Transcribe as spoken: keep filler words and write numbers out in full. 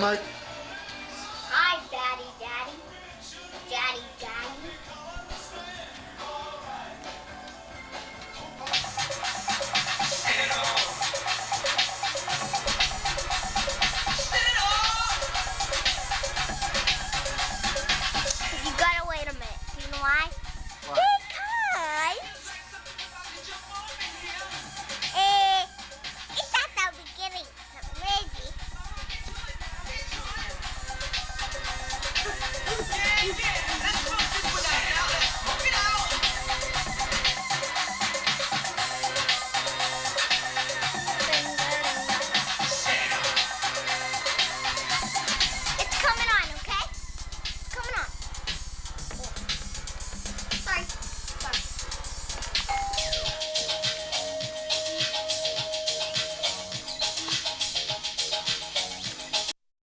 Mike. Hi, Daddy, Daddy. Daddy, Daddy. You gotta wait a minute. Do you know why? Why? Because eh, it's at the beginning. Maybe.